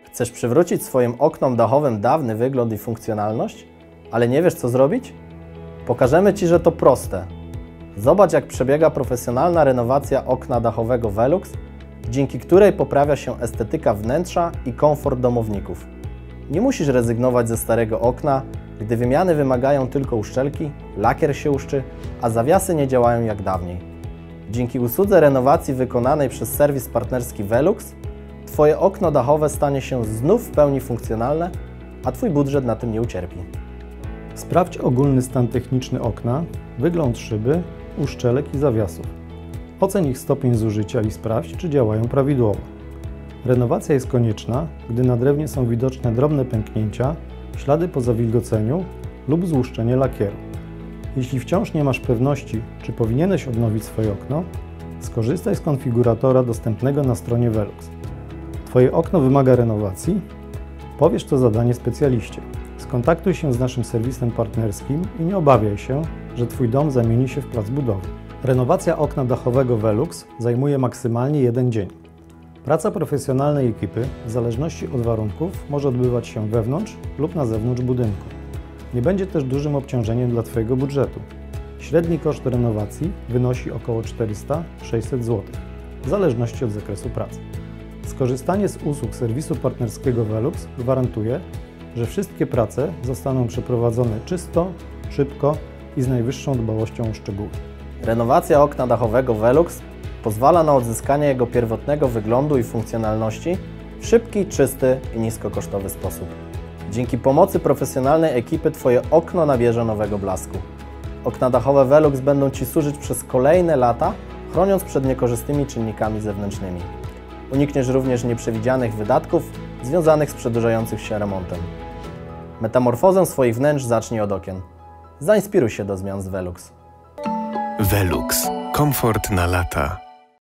Chcesz przywrócić swoim oknom dachowym dawny wygląd i funkcjonalność, ale nie wiesz, co zrobić? Pokażemy Ci, że to proste. Zobacz, jak przebiega profesjonalna renowacja okna dachowego Velux, dzięki której poprawia się estetyka wnętrza i komfort domowników. Nie musisz rezygnować ze starego okna, gdy wymiany wymagają tylko uszczelki, lakier się uszczy, a zawiasy nie działają jak dawniej. Dzięki usłudze renowacji wykonanej przez serwis partnerski Velux, Twoje okno dachowe stanie się znów w pełni funkcjonalne, a Twój budżet na tym nie ucierpi. Sprawdź ogólny stan techniczny okna, wygląd szyby, uszczelek i zawiasów. Oceń ich stopień zużycia i sprawdź, czy działają prawidłowo. Renowacja jest konieczna, gdy na drewnie są widoczne drobne pęknięcia, ślady po zawilgoceniu lub złuszczenie lakieru. Jeśli wciąż nie masz pewności, czy powinieneś odnowić swoje okno, skorzystaj z konfiguratora dostępnego na stronie Velux. Twoje okno wymaga renowacji? Powiesz to zadanie specjaliście. Skontaktuj się z naszym serwisem partnerskim i nie obawiaj się, że Twój dom zamieni się w plac budowy. Renowacja okna dachowego Velux zajmuje maksymalnie 1 dzień. Praca profesjonalnej ekipy, w zależności od warunków, może odbywać się wewnątrz lub na zewnątrz budynku. Nie będzie też dużym obciążeniem dla Twojego budżetu. Średni koszt renowacji wynosi około 400–600 zł, w zależności od zakresu pracy. Skorzystanie z usług serwisu partnerskiego Velux gwarantuje, że wszystkie prace zostaną przeprowadzone czysto, szybko i z najwyższą dbałością o szczegóły. Renowacja okna dachowego Velux pozwala na odzyskanie jego pierwotnego wyglądu i funkcjonalności w szybki, czysty i niskokosztowy sposób. Dzięki pomocy profesjonalnej ekipy Twoje okno nabierze nowego blasku. Okna dachowe Velux będą Ci służyć przez kolejne lata, chroniąc przed niekorzystnymi czynnikami zewnętrznymi. Unikniesz również nieprzewidzianych wydatków związanych z przedłużającym się remontem. Metamorfozę swoich wnętrz zacznij od okien. Zainspiruj się do zmian z Velux. Velux. Komfort na lata.